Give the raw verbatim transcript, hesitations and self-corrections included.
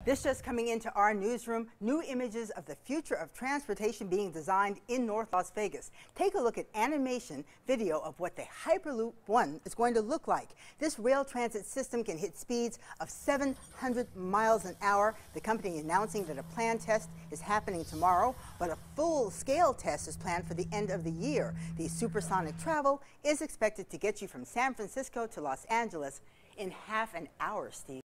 This just coming into our newsroom, new images of the future of transportation being designed in North Las Vegas. Take a look at animation video of what the Hyperloop one is going to look like. This rail transit system can hit speeds of seven hundred miles an hour. The company announcing that a planned test is happening tomorrow, but a full-scale test is planned for the end of the year. The supersonic travel is expected to get you from San Francisco to Los Angeles in half an hour, Steve.